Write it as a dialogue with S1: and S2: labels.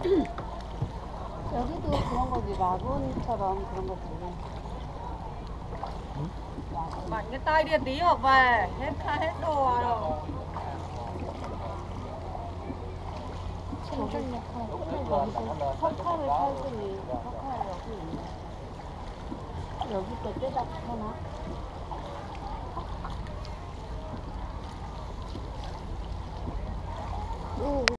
S1: 여기도 그런 거지, 라군처럼 그런 거지.
S2: Bạn cái tay điên tí hoặc về hết hết đồ à rồi.
S1: 생선 역할. 여기서 석화를 팔더니 석화 여기 있네. 여기도 떼다 파나?